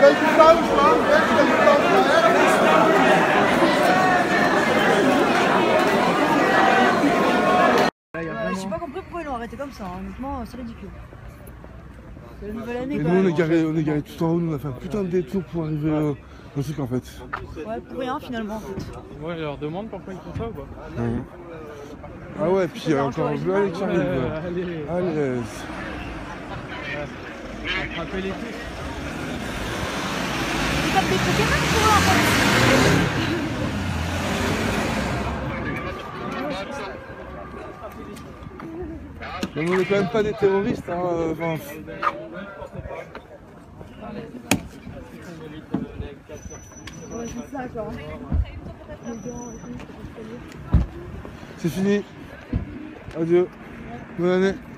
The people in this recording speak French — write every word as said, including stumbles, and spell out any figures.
J'ai pas compris pourquoi ils l'ont arrêté comme ça, hein. Honnêtement c'est ridicule. C'est la nouvelle année. Et nous on est garé, on est garé tout en haut, nous on a fait un putain de détour pour arriver euh, au truc en fait. Ouais, pour rien finalement en fait. Ouais, je leur demande pourquoi ils font ça ou pas. Mmh. Ah ouais, puis il y a encore un bleu qui arrive. Euh, allez, allez. Attrapez-les tous. Ils tapent des Pokémon pour eux en fait. Mais on est quand même pas des terroristes, hein. Enfin... Ouais, c'est ça quoi. C'est fini. Adieu. Bonne année.